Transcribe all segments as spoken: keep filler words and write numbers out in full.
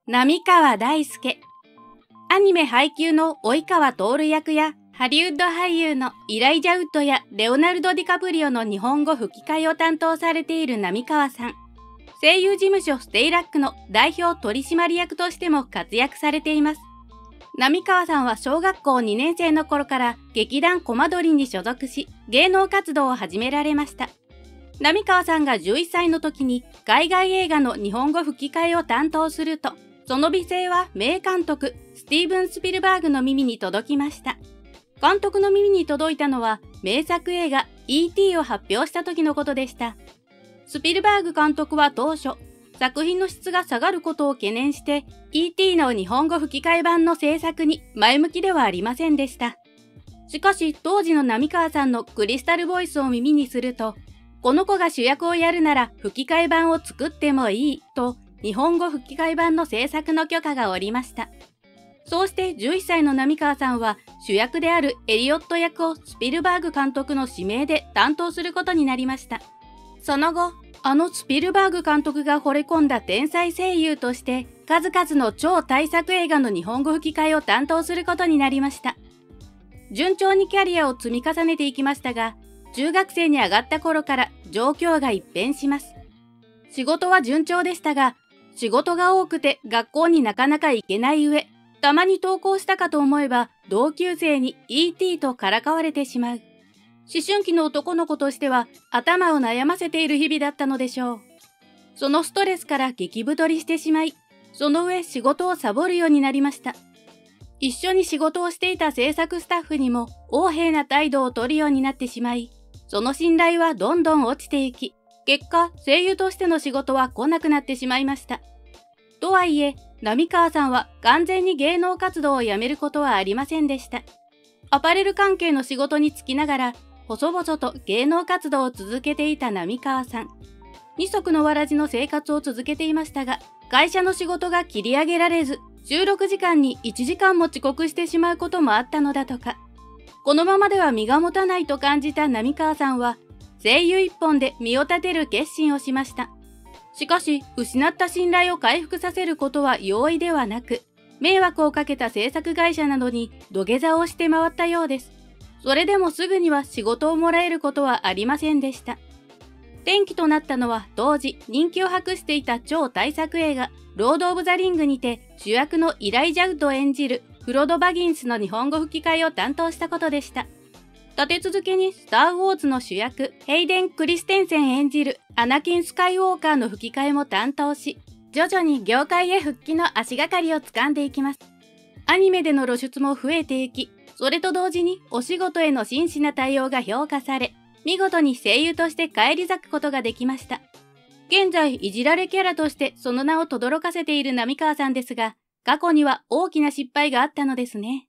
浪川大輔。アニメ配給の及川徹役や、ハリウッド俳優のイライジャ・ウッドやレオナルド・ディカプリオの日本語吹き替えを担当されている浪川さん。声優事務所ステイラックの代表取締役としても活躍されています。浪川さんは小学校にねん生の頃から劇団コマドリに所属し、芸能活動を始められました。浪川さんがじゅういっさいの時に海外映画の日本語吹き替えを担当すると、その美声は名監督スティーブン・スピルバーグの耳に届きました。監督の耳に届いたのは名作映画 イーティー を発表した時のことでした。スピルバーグ監督は当初、作品の質が下がることを懸念して イーティー の日本語吹き替え版の制作に前向きではありませんでした。しかし当時の浪川さんのクリスタルボイスを耳にすると、この子が主役をやるなら吹き替え版を作ってもいいと日本語吹き替え版の制作の許可が下りました。そうしてじゅういっさいの浪川さんは主役であるエリオット役をスピルバーグ監督の指名で担当することになりました。その後、あのスピルバーグ監督が惚れ込んだ天才声優として数々の超大作映画の日本語吹き替えを担当することになりました。順調にキャリアを積み重ねていきましたが、中学生に上がった頃から状況が一変します。仕事は順調でしたが、仕事が多くて学校になかなか行けない上、たまに登校したかと思えば同級生に イーティー とからかわれてしまう。思春期の男の子としては頭を悩ませている日々だったのでしょう。そのストレスから激太りしてしまい、その上仕事をサボるようになりました。一緒に仕事をしていた制作スタッフにも横柄な態度を取るようになってしまい、その信頼はどんどん落ちていき、結果声優としての仕事は来なくなってしまいました。とはいえ、浪川さんは完全に芸能活動をやめることはありませんでした。アパレル関係の仕事に就きながら、細々と芸能活動を続けていた浪川さん。二足のわらじの生活を続けていましたが、会社の仕事が切り上げられず、収録時間にいちじかんも遅刻してしまうこともあったのだとか。このままでは身が持たないと感じた浪川さんは、声優一本で身を立てる決心をしました。しかし、失った信頼を回復させることは容易ではなく、迷惑をかけた制作会社などに土下座をして回ったようです。それでもすぐには仕事をもらえることはありませんでした。転機となったのは当時人気を博していた超大作映画、ロード・オブ・ザ・リングにて主役のイライジャ・ウッドを演じるフロド・バギンスの日本語吹き替えを担当したことでした。立て続けにスター・ウォーズの主役、ヘイデン・クリステンセン演じるアナキン・スカイウォーカーの吹き替えも担当し、徐々に業界へ復帰の足がかりをつかんでいきます。アニメでの露出も増えていき、それと同時にお仕事への真摯な対応が評価され、見事に声優として返り咲くことができました。現在、いじられキャラとしてその名を轟かせている浪川さんですが、過去には大きな失敗があったのですね。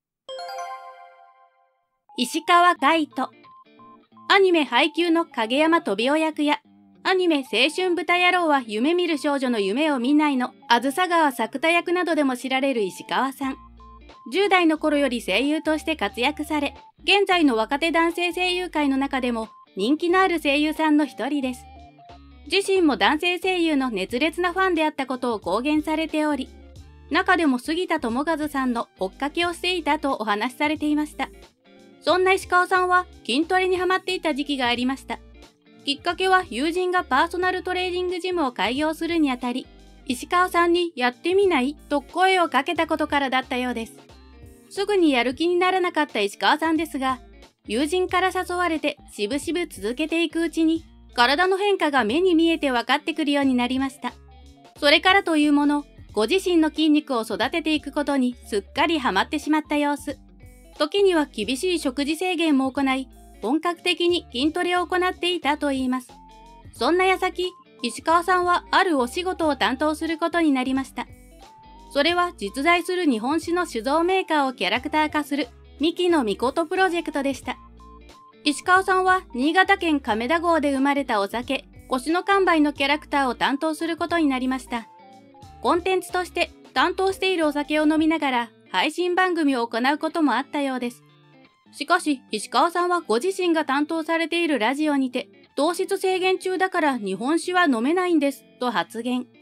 石川海人。アニメ配給の影山飛雄役や、アニメ青春豚野郎は夢見る少女の夢を見ないのあずさ川作太役などでも知られる石川さん。じゅう代の頃より声優として活躍され、現在の若手男性声優界の中でも人気のある声優さんの一人です。自身も男性声優の熱烈なファンであったことを公言されており、中でも杉田智和さんの追っかけをしていたとお話しされていました。そんな石川さんは筋トレにハマっていた時期がありました。きっかけは友人がパーソナルトレーニングジムを開業するにあたり、石川さんにやってみないと声をかけたことからだったようです。すぐにやる気にならなかった石川さんですが、友人から誘われてしぶしぶ続けていくうちに、体の変化が目に見えて分かってくるようになりました。それからというもの、ご自身の筋肉を育てていくことにすっかりハマってしまった様子。時には厳しい食事制限も行い、本格的に筋トレを行っていたといいます。そんな矢先、石川さんはあるお仕事を担当することになりました。それは実在する日本酒の酒造メーカーをキャラクター化する三木のみことプロジェクトでした。石川さんは新潟県亀田郷で生まれたお酒、腰の完売のキャラクターを担当することになりました。コンテンツとして担当しているお酒を飲みながら配信番組を行うこともあったようです。しかし、石川さんはご自身が担当されているラジオにて、糖質制限中だから日本酒は飲めないんです、と発言。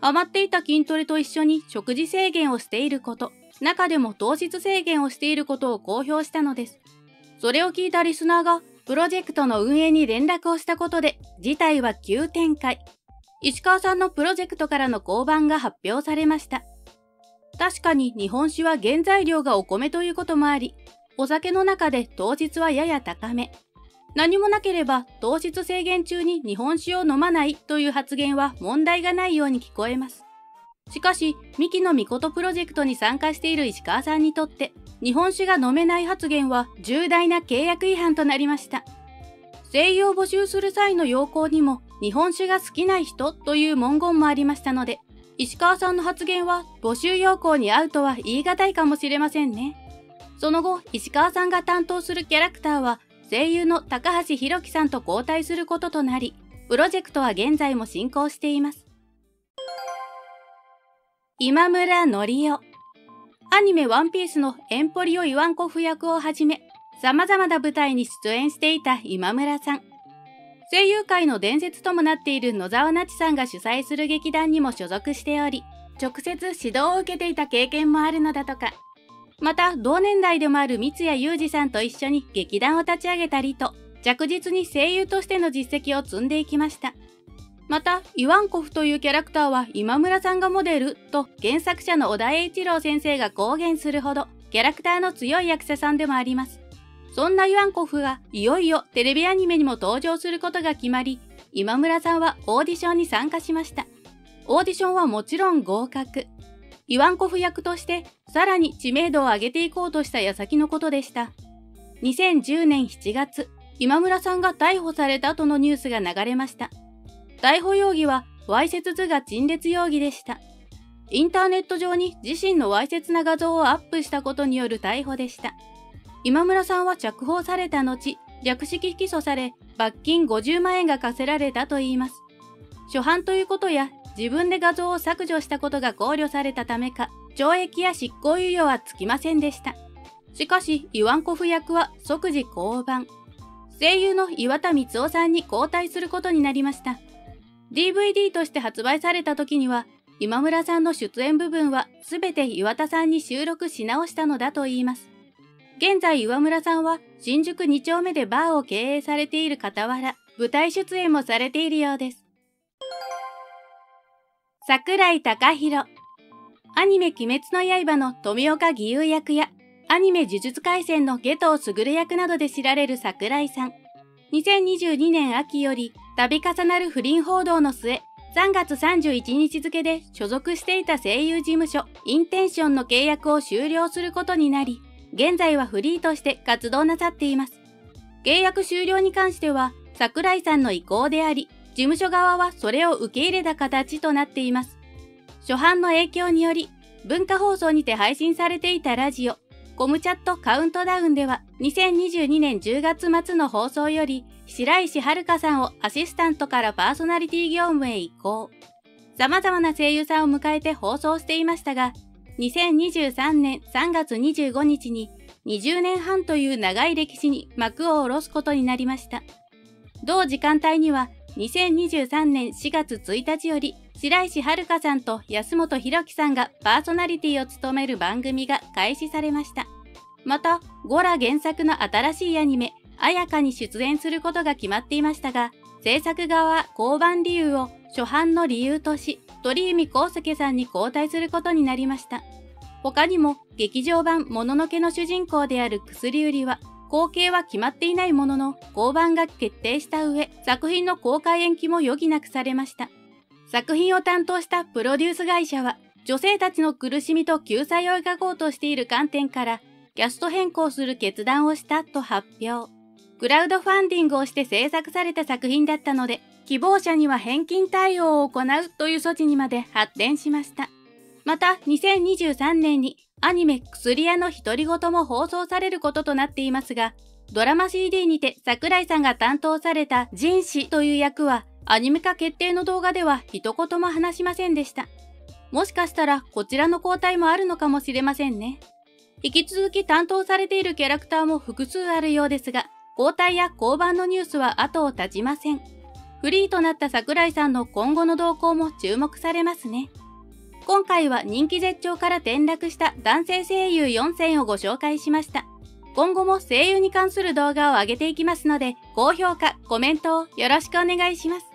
ハマっていた筋トレと一緒に食事制限をしていること、中でも糖質制限をしていることを公表したのです。それを聞いたリスナーが、プロジェクトの運営に連絡をしたことで、事態は急展開。石川さんのプロジェクトからの降板が発表されました。確かに日本酒は原材料がお米ということもあり、お酒の中で糖質はやや高め。何もなければ糖質制限中に日本酒を飲まないという発言は問題がないように聞こえます。しかし、ミキのミコトプロジェクトに参加している石川さんにとって、日本酒が飲めない発言は重大な契約違反となりました。声優を募集する際の要項にも、日本酒が好きな人という文言もありましたので、石川さんの発言は募集要項に合うとは言い難いかもしれませんね。その後、石川さんが担当するキャラクターは、声優の高橋宏樹さんと交代することとなり、プロジェクトは現在も進行しています。今村典夫。アニメワンピースのエンポリオ・イワンコフ役をはじめ、様々な舞台に出演していた今村さん。声優界の伝説ともなっている野沢那智さんが主催する劇団にも所属しており、直接指導を受けていた経験もあるのだとか。また、同年代でもある三谷裕二さんと一緒に劇団を立ち上げたりと、着実に声優としての実績を積んでいきました。また、イワンコフというキャラクターは今村さんがモデルと原作者の小田栄一郎先生が公言するほど、キャラクターの強い役者さんでもあります。そんなイワンコフがいよいよテレビアニメにも登場することが決まり、今村さんはオーディションに参加しました。オーディションはもちろん合格。イワンコフ役としてさらに知名度を上げていこうとした矢先のことでした。にせんじゅうねんしちがつ、今村さんが逮捕されたとのニュースが流れました。逮捕容疑はわいせつ図画陳列容疑でした。インターネット上に自身のわいせつな画像をアップしたことによる逮捕でした。今村さんは釈放された後、略式起訴され、罰金ごじゅうまんえんが課せられたといいます。初犯ということや、自分で画像を削除したことが考慮されたためか、懲役や執行猶予はつきませんでした。しかし、イワンコフ役は即時降板。声優の岩田光夫さんに交代することになりました。ディーブイディー として発売された時には、今村さんの出演部分はすべて岩田さんに収録し直したのだといいます。現在岩村さんは新宿に丁目でバーを経営されている傍ら、舞台出演もされているようです。櫻井貴宏。アニメ鬼滅の刃の富岡義勇役や、アニメ呪術廻戦の夏油傑役などで知られる櫻井さん。にせんにじゅうにねん秋より、度重なる不倫報道の末、さんがつさんじゅういちにち付で所属していた声優事務所、インテンションの契約を終了することになり、現在はフリーとして活動なさっています。契約終了に関しては、櫻井さんの意向であり、事務所側はそれを受け入れた形となっています。初版の影響により、文化放送にて配信されていたラジオ、コムチャットカウントダウンでは、にせんにじゅうにねんじゅうがつまつの放送より、白石遥さんをアシスタントからパーソナリティ業務へ移行。様々な声優さんを迎えて放送していましたが、にせんにじゅうさんねんさんがつにじゅうごにちににじゅうねんはんという長い歴史に幕を下ろすことになりました。同時間帯にはにせんにじゅうさんねんしがつついたちより白石遥さんと安本博樹さんがパーソナリティを務める番組が開始されました。また、ゴラ原作の新しいアニメ、あやかに出演することが決まっていましたが、制作側は降板理由を初版の理由とし、鳥海浩介さんに交代することになりました。他にも、劇場版もののけの主人公である薬売りは、後継は決まっていないものの、降板が決定した上、作品の公開延期も余儀なくされました。作品を担当したプロデュース会社は、女性たちの苦しみと救済を描こうとしている観点から、キャスト変更する決断をしたと発表。クラウドファンディングをして制作された作品だったので、希望者には返金対応を行うという措置にまで発展しました。また、にせんにじゅうさんねんにアニメ薬屋の独り言も放送されることとなっていますが、ドラマ シーディー にて櫻井さんが担当された仁子という役は、アニメ化決定の動画では一言も話しませんでした。もしかしたらこちらの交代もあるのかもしれませんね。引き続き担当されているキャラクターも複数あるようですが、交代や降板のニュースは後を絶ちません。 フリーとなった桜井さんの今後の動向も注目されますね。今回は人気絶頂から転落した男性声優よんせんをご紹介しました。今後も声優に関する動画を上げていきますので、高評価、コメントをよろしくお願いします。